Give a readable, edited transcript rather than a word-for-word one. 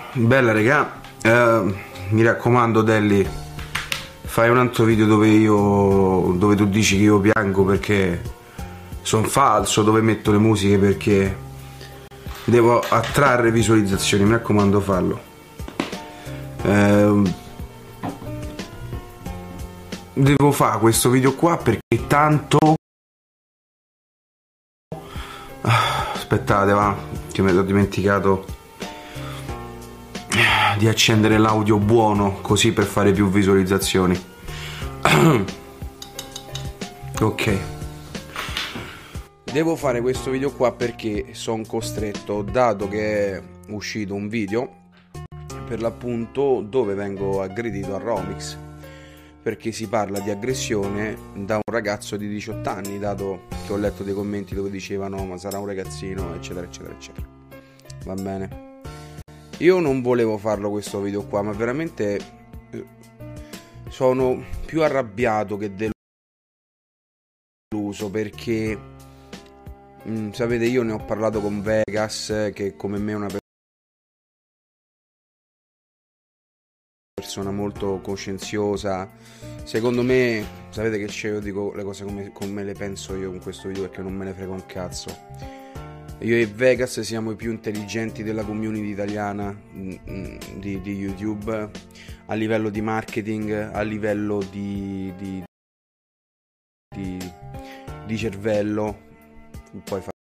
Bella regà, mi raccomando Delli, fai un altro video dove tu dici che io piango perché sono falso, dove metto le musiche perché devo attrarre visualizzazioni, mi raccomando fallo. Devo fare questo video qua perché tanto... Aspettate, va, che mi ero dimenticato di accendere l'audio buono così per fare più visualizzazioni. Ok, devo fare questo video qua perché sono costretto, dato che è uscito un video per l'appunto dove vengo aggredito a Romix, perché si parla di aggressione da un ragazzo di 18 anni, dato che ho letto dei commenti dove dicevano ma sarà un ragazzino, eccetera eccetera eccetera. Va bene, io non volevo farlo questo video qua, ma veramente sono più arrabbiato che deluso perché sapete, io ne ho parlato con Vegas, che come me è una persona molto coscienziosa. Secondo me, sapete che c'è, io dico le cose come le penso io con questo video perché non me ne frega un cazzo. Io e Vegas siamo i più intelligenti della community italiana di YouTube, a livello di marketing, a livello di cervello. Poi